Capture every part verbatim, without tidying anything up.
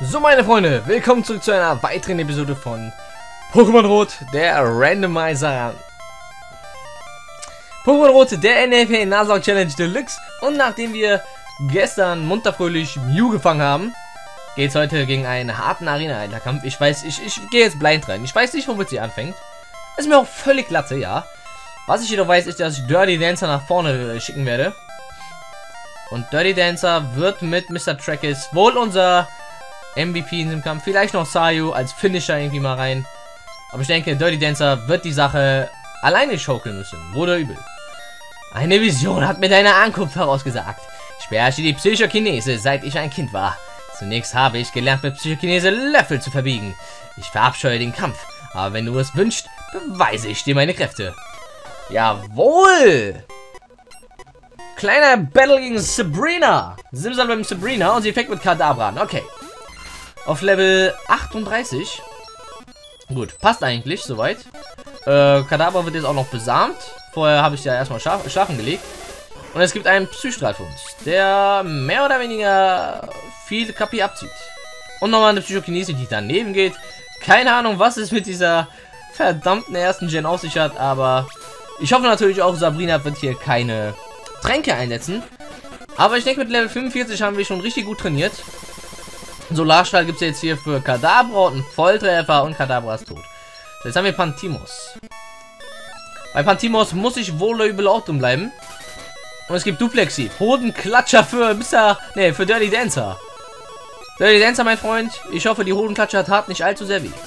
So, meine Freunde, willkommen zurück zu einer weiteren Episode von Pokémon Rot, der Randomizer. Pokémon Rot, der N F L Nuzlocke Challenge Deluxe. Und nachdem wir gestern munterfröhlich Mew gefangen haben, geht es heute gegen einen harten Arena-Kampf. Ich weiß, ich, ich gehe jetzt blind rein. Ich weiß nicht, womit sie anfängt. Ist mir auch völlig glatte, ja. Was ich jedoch weiß, ist, dass ich Dirty Dancer nach vorne schicken werde. Und Dirty Dancer wird mit Mister Trackis wohl unser M V P in dem Kampf. Vielleicht noch Sayu als Finisher irgendwie mal rein. Aber ich denke, Dirty Dancer wird die Sache alleine schaukeln müssen. Wohl oder übel. Eine Vision hat mir deine Ankunft vorausgesagt. Ich beherrsche die Psychokinese, seit ich ein Kind war. Zunächst habe ich gelernt, mit Psychokinese Löffel zu verbiegen. Ich verabscheue den Kampf. Aber wenn du es wünschst, beweise ich dir meine Kräfte. Jawohl! Kleiner Battle gegen Sabrina. Simsalabim Sabrina und sie fängt mit Kadabra an. Okay. Auf Level achtunddreißig. Gut, passt eigentlich soweit. Äh, Kadabra wird jetzt auch noch besamt. Vorher habe ich ja erstmal schlaf schlafen gelegt. Und es gibt einen Psystrahl für uns, der mehr oder weniger viel K P abzieht. Und nochmal eine Psychokinese, die daneben geht. Keine Ahnung, was es mit dieser verdammten ersten Gen auf sich hat, aber ich hoffe natürlich auch, Sabrina wird hier keine Tränke einsetzen. Aber ich denke, mit Level fünfundvierzig haben wir schon richtig gut trainiert. Solarstrahl gibt es jetzt hier für Kadabra und einen Volltreffer und Kadabra ist tot. So, jetzt haben wir Pantimos. Bei Pantimos muss ich wohl oder übel auch drin bleiben. Und es gibt Duplexi. Hodenklatscher für Mister Ne, für Dirty Dancer. Dirty Dancer, mein Freund. Ich hoffe, die Hodenklatscher tat nicht allzu sehr weh.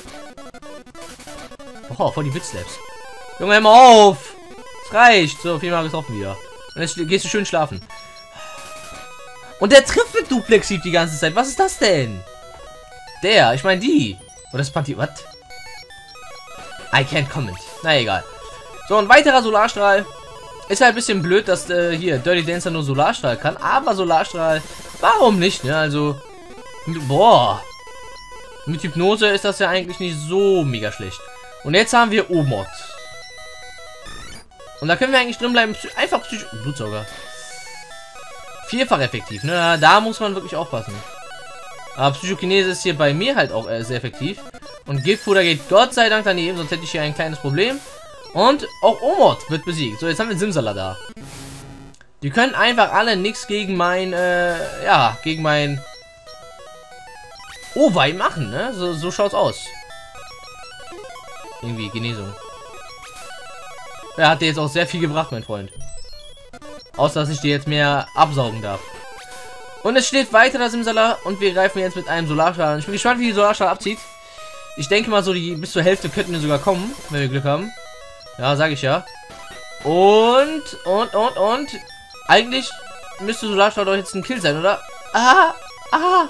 Oh, voll die Witzlaps. Junge, hör mal auf! Es reicht. So, viermal getroffen wieder. Und jetzt gehst du schön schlafen. Und der trifft mit Duplexi die ganze Zeit. Was ist das denn? Der, ich meine die. Oder das Panty. Was? I can't comment. Na egal. So, ein weiterer Solarstrahl. Ist halt ein bisschen blöd, dass äh, hier Dirty Dancer nur Solarstrahl kann. Aber Solarstrahl, warum nicht, ne? Also, boah. Mit Hypnose ist das ja eigentlich nicht so mega schlecht. Und jetzt haben wir Omod. Und da können wir eigentlich drin bleiben. Einfach Psycho. Blutsauger. Vierfach effektiv, ne? Da muss man wirklich aufpassen. Aber Psychokinese ist hier bei mir halt auch äh, sehr effektiv. Und Giftpuder geht Gott sei Dank daneben, sonst hätte ich hier ein kleines Problem. Und auch Omod wird besiegt. So, jetzt haben wir Simsala da. Die können einfach alle nichts gegen mein, äh, ja, gegen mein Owei machen, ne? So, so schaut's aus. Irgendwie Genesung. Er hat dir jetzt auch sehr viel gebracht, mein Freund. Außer, dass ich dir jetzt mehr absaugen darf. Und es steht weiter das Simsala und wir greifen jetzt mit einem Solarstrahl. Ich bin gespannt, wie die Solarstrahl abzieht. Ich denke mal, so die bis zur Hälfte könnten wir sogar kommen, wenn wir Glück haben. Ja, sage ich ja. Und, und, und, und. Eigentlich müsste Solarstrahl doch jetzt ein Kill sein, oder? Ah, ah.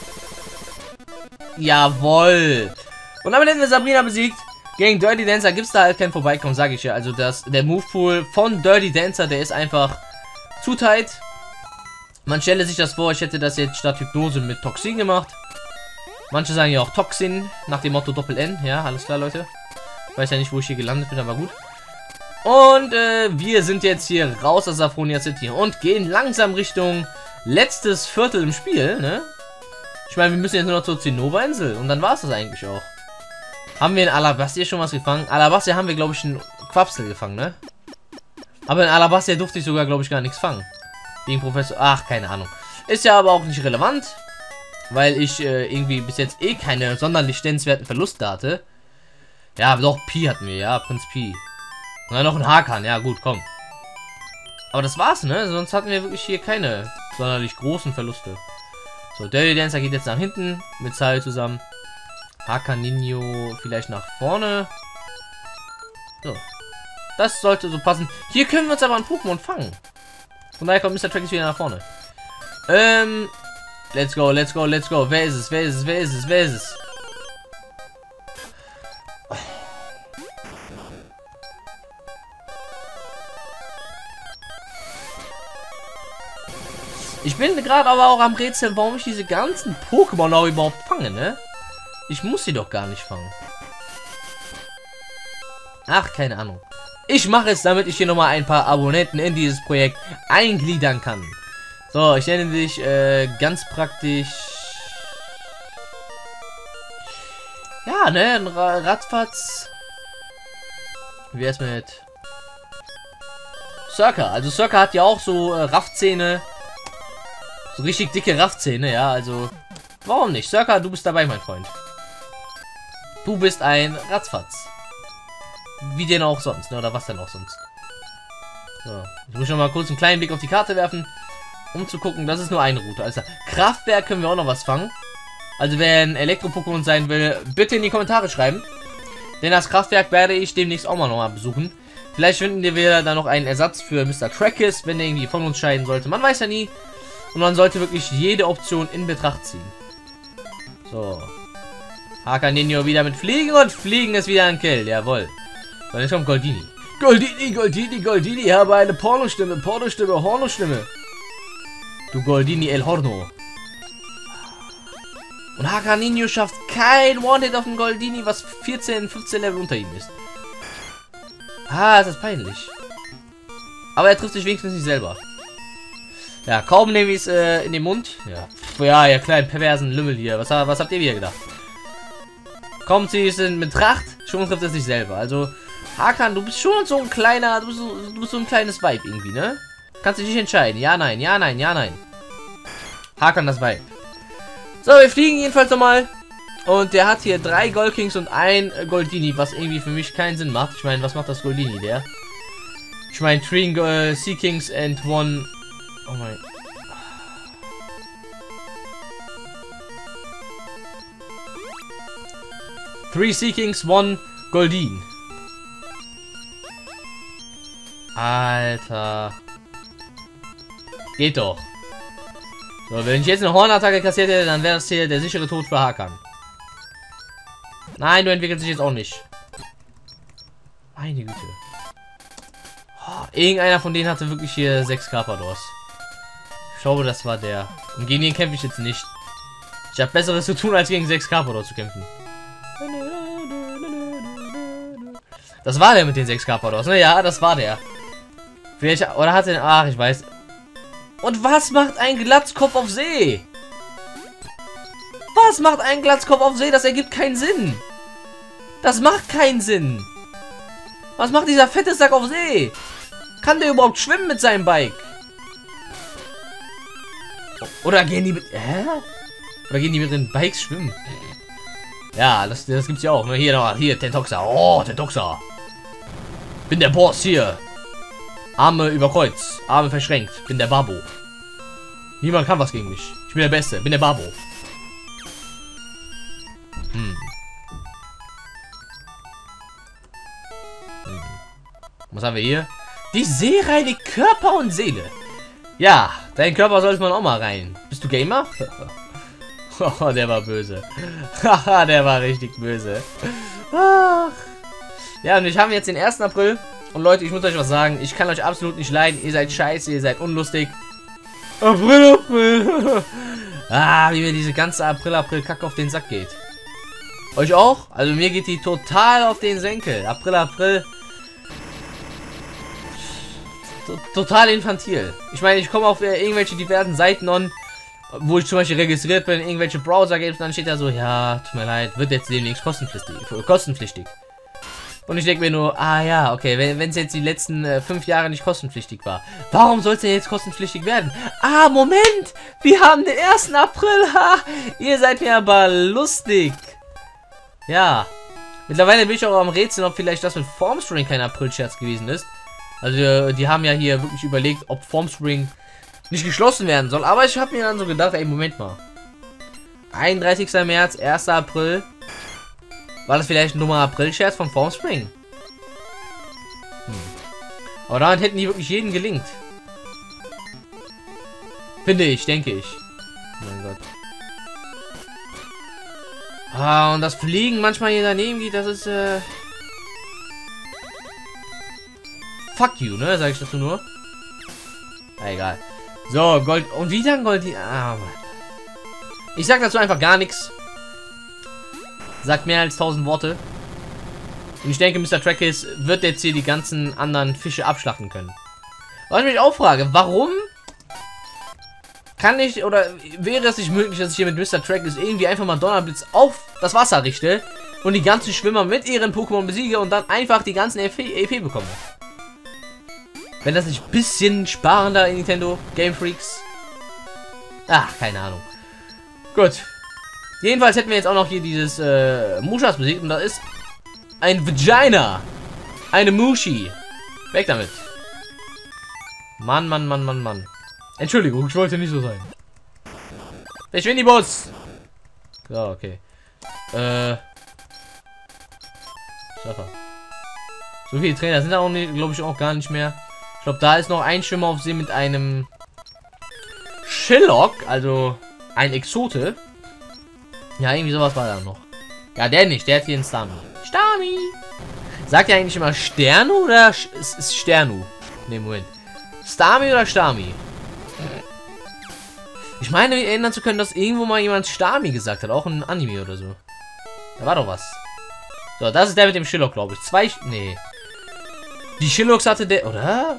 Jawohl. Und damit hätten wir Sabrina besiegt. Gegen Dirty Dancer gibt es da halt kein Vorbeikommen, sage ich ja. Also das, der Movepool von Dirty Dancer, der ist einfach zu tight. Man stelle sich das vor, ich hätte das jetzt statt Hypnose mit Toxin gemacht. Manche sagen ja auch Toxin, nach dem Motto Doppel-N. Ja, alles klar, Leute. Ich weiß ja nicht, wo ich hier gelandet bin, aber gut. Und äh, wir sind jetzt hier raus aus Saphronia City und gehen langsam Richtung letztes Viertel im Spiel, ne? Ich meine, wir müssen jetzt nur noch zur Zinnober-Insel und dann war es das eigentlich auch. Haben wir in Alabastia schon was gefangen? Alabastia haben wir, glaube ich, einen Quapsel gefangen, ne? Aber in Alabastia durfte ich sogar, glaube ich, gar nichts fangen. Wegen Professor... Ach, keine Ahnung. Ist ja aber auch nicht relevant. Weil ich äh, irgendwie bis jetzt eh keine sonderlich nennenswerten Verluste hatte. Ja, doch, Pi hatten wir, ja, Prinz Pi. Und dann noch ein Hakan, ja gut, komm. Aber das war's, ne? Sonst hatten wir wirklich hier keine sonderlich großen Verluste. So, Dirty Dancer geht jetzt nach hinten mit Sayu zusammen. Hakaninho vielleicht nach vorne. So. Das sollte so passen. Hier können wir uns aber ein Pokémon fangen. Von daher kommt Mister Trackis wieder nach vorne. Ähm. Let's go, let's go, let's go. Wer ist es? Wer ist es? Wer ist es? Wer ist es? Ich bin gerade aber auch am Rätseln, warum ich diese ganzen Pokémon auch überhaupt fange, ne? Ich muss sie doch gar nicht fangen. Ach, keine Ahnung. Ich mache es, damit ich hier nochmal ein paar Abonnenten in dieses Projekt eingliedern kann. So, ich nenne dich äh, ganz praktisch Ja, ne? Ein Ra Ratzfatz. Wie wär's mit Circa? Also Circa hat ja auch so äh, Raffzähne. So richtig dicke Raffzähne, ja. Also, warum nicht? Circa, du bist dabei, mein Freund. Du bist ein Ratzfatz. Wie denn auch sonst, ne? Oder was denn auch sonst? So, ich muss schon mal kurz einen kleinen Blick auf die Karte werfen, um zu gucken. Das ist nur eine Route. Also, Kraftwerk können wir auch noch was fangen. Also, wer ein Elektro-Pokémon sein will, bitte in die Kommentare schreiben. Denn das Kraftwerk werde ich demnächst auch mal noch mal besuchen. Vielleicht finden wir da noch einen Ersatz für Mister Trackis, wenn der irgendwie von uns scheiden sollte. Man weiß ja nie. Und man sollte wirklich jede Option in Betracht ziehen. So. Hakaninho wieder mit Fliegen und Fliegen ist wieder ein Kill. Jawohl. So, jetzt kommt Goldini. Goldini, Goldini, Goldini, ich habe eine Pornostimme, Pornostimme, Hornostimme. Du Goldini El Horno. Und Hakaninho schafft kein One-Hit auf den Goldini, was vierzehn, fünfzehn Level unter ihm ist. Ah, ist das peinlich. Aber er trifft sich wenigstens nicht selber. Ja, kaum nehme ich es äh, in den Mund. Ja, ja, ja, kleinen perversen Lümmel hier. Was, was habt ihr wieder gedacht? Kaum ziehe ich es in Betracht, schon trifft es sich selber. Also, Hakan, du bist schon so ein kleiner, du bist so, du bist so ein kleines Weib irgendwie, ne? Kannst du dich entscheiden. Ja, nein, ja, nein, ja, nein. Hakan, das Weib. So, wir fliegen jedenfalls nochmal. Und der hat hier drei Goldkings und ein Goldini, was irgendwie für mich keinen Sinn macht. Ich meine, was macht das Goldini, der? Ich meine, three uh, Sea Kings and one... Oh mein... Three Sea Kings, one Goldin. Alter. Geht doch. So, wenn ich jetzt eine Hornattacke kassiert hätte, dann wäre das hier der sichere Tod für Hakan. Nein, du entwickelst dich jetzt auch nicht. Meine Güte. Oh, irgendeiner von denen hatte wirklich hier sechs Carpadors. Ich glaube, das war der. Und gegen den kämpfe ich jetzt nicht. Ich habe Besseres zu tun, als gegen sechs Carpadors zu kämpfen. Das war der mit den sechs Carpadors, ne? Ja, das war der. Vielleicht, oder hat er... Ach, ich weiß. Und was macht ein Glatzkopf auf See? Was macht ein Glatzkopf auf See? Das ergibt keinen Sinn. Das macht keinen Sinn. Was macht dieser fette Sack auf See? Kann der überhaupt schwimmen mit seinem Bike? Oder gehen die mit... Hä? Oder gehen die mit den Bikes schwimmen? Ja, das, das gibt's ja auch. Hier, noch, hier, Tentoxa. Oh, Tentoxa. Bin der Boss hier. Arme über Kreuz. Arme verschränkt. Bin der Babo. Niemand kann was gegen mich. Ich bin der Beste. Bin der Babo. Hm. Hm. Was haben wir hier? Die Seereine Körper und Seele. Ja, dein Körper sollte man auch mal rein. Bist du Gamer? Oh, der war böse. Haha, der war richtig böse. Ach. Ja, und ich habe jetzt den ersten April. Und Leute, ich muss euch was sagen. Ich kann euch absolut nicht leiden. Ihr seid scheiße, ihr seid unlustig. April, April. Ah, wie mir diese ganze April, April Kacke auf den Sack geht. Euch auch? Also mir geht die total auf den Senkel. April, April. T total infantil. Ich meine, ich komme auf äh, irgendwelche diversen Seiten on, wo ich zum Beispiel registriert bin, irgendwelche Browser gibt, dann steht da so, ja, tut mir leid, wird jetzt demnächst kostenpflichtig. kostenpflichtig. Und ich denke mir nur, ah ja, okay, wenn es jetzt die letzten äh, fünf Jahre nicht kostenpflichtig war, warum soll es denn jetzt kostenpflichtig werden? Ah, Moment, wir haben den ersten April, ha, ihr seid mir aber lustig. Ja, mittlerweile bin ich auch am Rätseln, ob vielleicht das mit Formspring kein April-Scherz gewesen ist. Also, die haben ja hier wirklich überlegt, ob Formspring nicht geschlossen werden soll. Aber ich habe mir dann so gedacht, ey, Moment mal. einunddreißigster März, erster April. War das vielleicht ein dummer April-Scherz von Formspring? Hm. Aber damit hätten die wirklich jeden gelingt. Finde ich, denke ich. Oh mein Gott. Ah, und das Fliegen manchmal hier daneben geht, das ist, äh... Fuck you, ne? Sag ich dazu nur. Ah, egal. So, Gold. Und wie dann Gold? Ah, Mann. Ich sag dazu einfach gar nichts. Sagt mehr als tausend Worte. Und ich denke, Mister Trackis wird jetzt hier die ganzen anderen Fische abschlachten können. Was ich mich auch frage, warum kann ich, oder wäre es nicht möglich, dass ich hier mit Mister Trackis irgendwie einfach mal Donnerblitz auf das Wasser richte, und die ganzen Schwimmer mit ihren Pokémon besiege und dann einfach die ganzen E P bekomme. Wenn das nicht ein bisschen sparender in Nintendo Game Freaks? Ach, keine Ahnung. Gut. Jedenfalls hätten wir jetzt auch noch hier dieses äh, Mushas besiegt und das ist ein Vagina. Eine Mushi. Weg damit. Mann, Mann, Mann, Mann, Mann. Entschuldigung, ich wollte nicht so sein. Verschwind die Bus. So, okay. Äh. Surfer. So viele Trainer sind da auch, glaube ich, auch gar nicht mehr. Ich glaube, da ist noch ein Schwimmer auf See mit einem Shillock, also ein Exote. Ja, irgendwie sowas war da noch. Ja, der nicht, der hat hier einen Stami. Stami! Sagt er eigentlich immer Sternu oder ist es Sternu? Ne, Moment. Stami oder Stami? Ich meine, mich erinnern zu können, dass irgendwo mal jemand Stami gesagt hat. Auch ein Anime oder so. Da war doch was. So, das ist der mit dem Shillock, glaube ich. Zwei... Nee. Die Shillocks hatte der... Oder?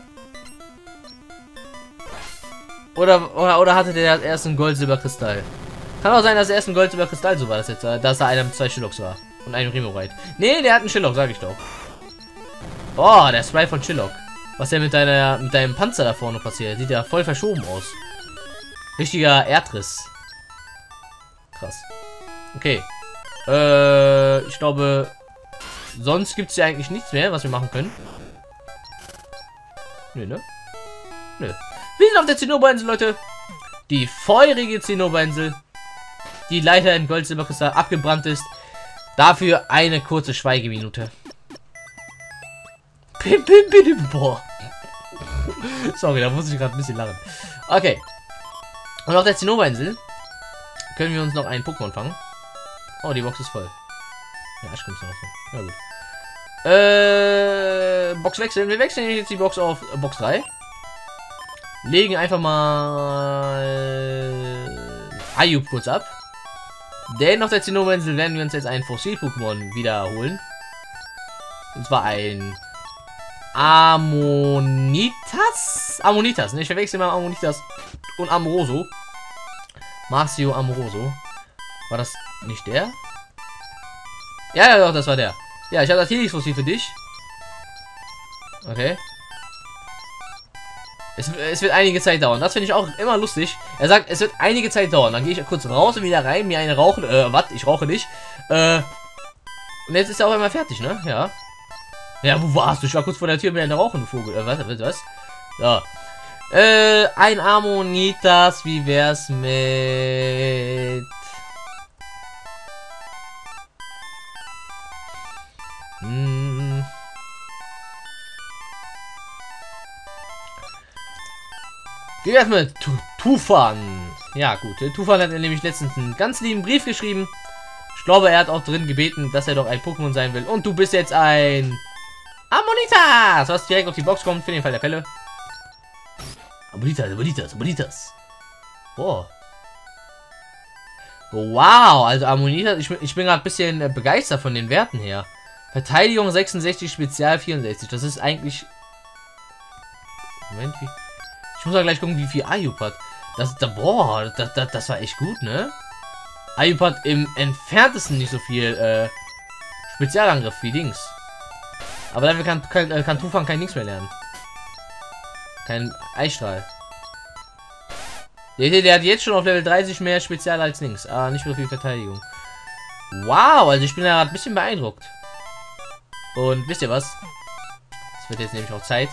Oder, oder, oder hatte der erst einen Gold-Silber-Kristall? Kann auch sein, dass er erst ein Gold-Silber-Kristall so war, das jetzt, dass er einer mit zwei Shillocks war. Und einem Remoraid. Nee, der hat einen Shillock, sag ich doch. Oh, der Sprite von Shillock. Was ja mit deiner, mit deinem Panzer da vorne passiert. Sieht ja voll verschoben aus. Richtiger Erdriss. Krass. Okay. Äh, ich glaube, sonst gibt es ja eigentlich nichts mehr, was wir machen können. Nö, ne? Nö. Wir sind auf der Zinnoberinsel, Leute. Die feurige Zinnoberinsel. Die leider in Gold-Silberkristall abgebrannt ist. Dafür eine kurze Schweigeminute. Pim, pim, pim, boah. Sorry, da muss ich gerade ein bisschen lachen. Okay. Und auf der Zinnoberinsel können wir uns noch einen Pokémon fangen. Oh, die Box ist voll. Ja, ich komme noch von. Na gut. Äh, Box wechseln. Wir wechseln jetzt die Box auf Box drei. Legen einfach mal Ayub kurz ab. Denn auf der Zinnoberinsel werden wir uns jetzt ein Fossil-Pokémon wiederholen. Und zwar ein Ammonitas? Ammonitas, ne? Ich verwechsel mal Ammonitas und Amoroso. Marcio Amoroso. War das nicht der? Ja, ja, doch, das war der. Ja, ich habe das Helix-Fossil für dich. Okay. Es, es wird einige Zeit dauern. Das finde ich auch immer lustig. Er sagt, es wird einige Zeit dauern. Dann gehe ich kurz raus und wieder rein, mir eine rauchen. Äh, was? Ich rauche nicht. Äh. Und jetzt ist er auch einmal fertig, ne? Ja. Ja, wo warst du? Ich war kurz vor der Tür, mir eine rauchen, Vogel. Äh, was? Was? Ja. Äh, ein Ammonitas. Wie wär's mit. Hm. Wie wär's mit Tufan? Ja, gut. Tufan hat nämlich letztens einen ganz lieben Brief geschrieben. Ich glaube, er hat auch drin gebeten, dass er doch ein Pokémon sein will. Und du bist jetzt ein Ammonitas, was direkt auf die Box kommt, für den Fall der Fälle. Ammonitas, Ammonitas, Ammonitas. Boah. Wow, also Ammonitas, ich, ich bin gerade ein bisschen äh, begeistert von den Werten her. Verteidigung sechsundsechzig, Spezial vierundsechzig. Das ist eigentlich... Moment, wie... Ich muss ja gleich gucken, wie viel Ayub hat. Das, da, boah, das, das, das war echt gut, ne? Ayub hat im entferntesten nicht so viel äh, Spezialangriff wie Dings. Aber dafür kann, kann, kann Tufan kein Dings mehr lernen. Kein Eisstrahl. Der, der hat jetzt schon auf Level dreißig mehr Spezial als Dings. Aber nicht so viel Verteidigung. Wow, also ich bin da gerade ein bisschen beeindruckt. Und wisst ihr was? Es wird jetzt nämlich auch Zeit.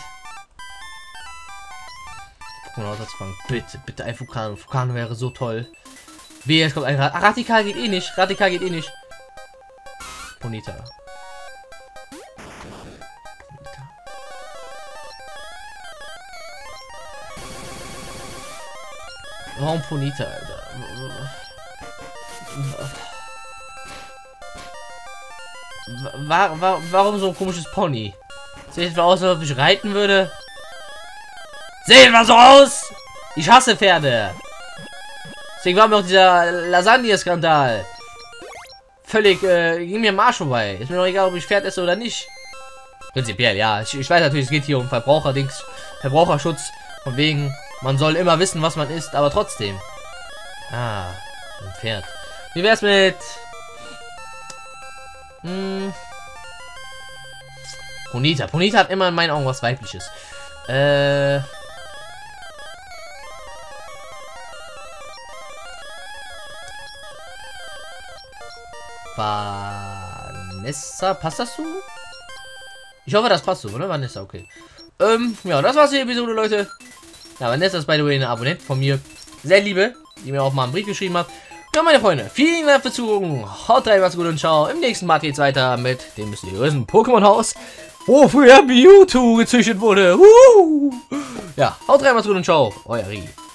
Ausfangen. Bitte, bitte ein Vulkan. Vulkan wäre so toll. Wie, jetzt kommt ein Rad. Ach, Radikal geht eh nicht. Radikal geht eh nicht. Bonita. Warum Bonita, Alter? War, war, warum so ein komisches Pony? Sieht etwa aus, als ob ich reiten würde? Sieht etwa so aus! Ich hasse Pferde! Deswegen war mir auch dieser Lasagne-Skandal. Völlig, äh, ging mir am Arsch vorbei. Ist mir doch egal, ob ich Pferd esse oder nicht. Prinzipiell, ja. Ich, ich weiß natürlich, es geht hier um Verbraucherdings, Verbraucherschutz. Von wegen, man soll immer wissen, was man isst, aber trotzdem. Ah, ein Pferd. Wie wär's mit Hm. Ponita. Ponita hat immer in meinen Augen was Weibliches. Äh. Vanessa, passt das so? Ich hoffe, das passt so, oder? Vanessa, okay. Ähm, ja, das war's die Episode, Leute. Ja, Vanessa ist by the way eine Abonnent von mir. Sehr liebe, die mir auch mal einen Brief geschrieben hat. Ja, meine Freunde, vielen Dank fürs Zugucken. Haut rein, macht's gut und ciao. Im nächsten Part geht's weiter mit dem mysteriösen Pokémon-Haus, wofür Mewtwo gezüchtet wurde. Uh! Ja, haut rein, macht's gut und ciao. Euer Rigi.